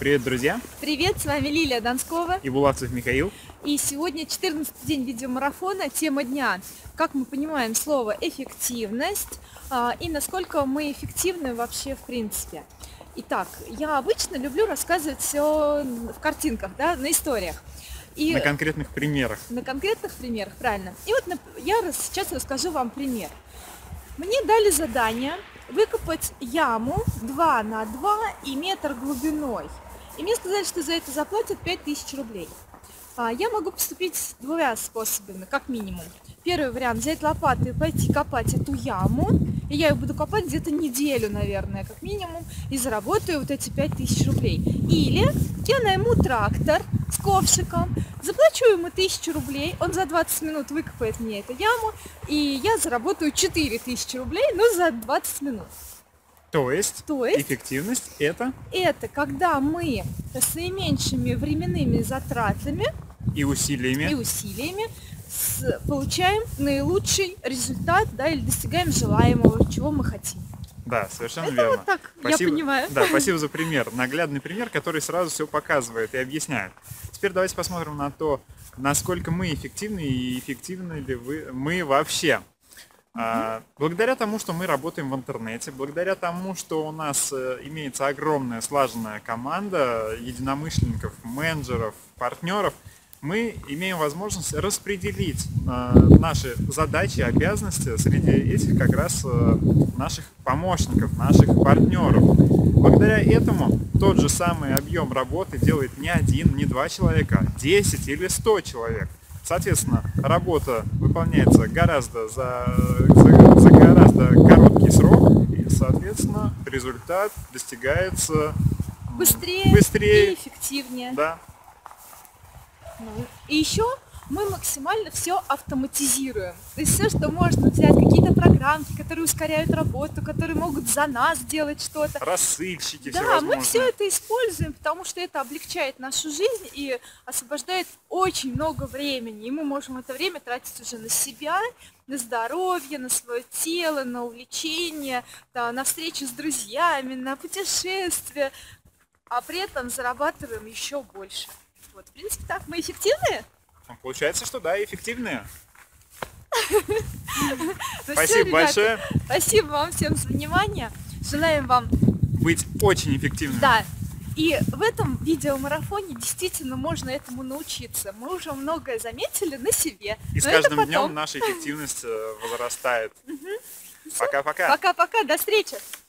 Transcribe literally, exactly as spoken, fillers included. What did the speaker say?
Привет, друзья! Привет, с вами Лилия Донскова и Булавцев Михаил. И сегодня четырнадцатый день видеомарафона. Тема дня: как мы понимаем слово эффективность а, и насколько мы эффективны вообще в принципе. Итак, я обычно люблю рассказывать все в картинках, да, на историях. И на конкретных примерах. На конкретных примерах, правильно. И вот я сейчас расскажу вам пример. Мне дали задание выкопать яму два на два и метр глубиной. И мне сказали, что за это заплатят пять тысяч рублей. Я могу поступить двумя способами, как минимум. Первый вариант: взять лопату и пойти копать эту яму. И я ее буду копать где-то неделю, наверное, как минимум. И заработаю вот эти пять тысяч рублей. Или я найму трактор с ковшиком, заплачу ему тысячу рублей, он за двадцать минут выкопает мне эту яму, и я заработаю четыре тысячи рублей, но за двадцать минут. То есть, То есть эффективность это? Это когда мы с наименьшими временными затратами и усилиями, и усилиями с, получаем наилучший результат, да, или достигаем желаемого, чего мы хотим. Да, совершенно это верно. Вот так, спасибо, я понимаю. Да, спасибо за пример. Наглядный пример, который сразу все показывает и объясняет. Теперь давайте посмотрим на то, насколько мы эффективны и эффективны ли вы, мы вообще. А, благодаря тому, что мы работаем в интернете, благодаря тому, что у нас имеется огромная слаженная команда единомышленников, менеджеров, партнеров, мы имеем возможность распределить э, наши задачи, обязанности среди этих как раз э, наших помощников, наших партнеров. Благодаря этому тот же самый объем работы делает не один, не два человека, а десять или сто человек. Соответственно, работа выполняется гораздо за, за, за гораздо короткий срок, и, соответственно, результат достигается быстрее, быстрее и эффективнее. Да. И еще мы максимально все автоматизируем. То есть все, что можно взять, какие-то программки, которые ускоряют работу, которые могут за нас делать что-то. Рассыльщики да, всевозможные. Мы все это используем, потому что это облегчает нашу жизнь и освобождает очень много времени. И мы можем это время тратить уже на себя, на здоровье, на свое тело, на увлечение, да, на встречу с друзьями, на путешествия, а при этом зарабатываем еще больше. Вот, в принципе, так. Мы эффективные? Получается, что да, эффективные. Ну, спасибо все, большое. Спасибо вам всем за внимание. Желаем вам быть очень эффективными. Да. И в этом видеомарафоне действительно можно этому научиться. Мы уже многое заметили на себе. И с каждым днем наша эффективность возрастает. Пока-пока. Пока-пока. До встречи.